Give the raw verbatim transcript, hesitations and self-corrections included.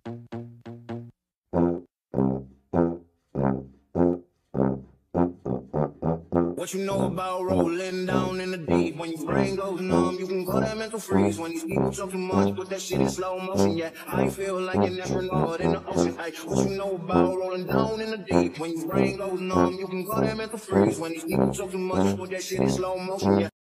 What you know about rolling down in the deep? When your brain goes numb, you can call that mental freeze. When these people talk too much, put that shit in slow motion. Yeah, I feel like an astronaut in the ocean. Ay, what you know about rolling down in the deep? When your brain goes numb, you can call that mental freeze. When these people talk too much, put that shit in slow motion. Yeah,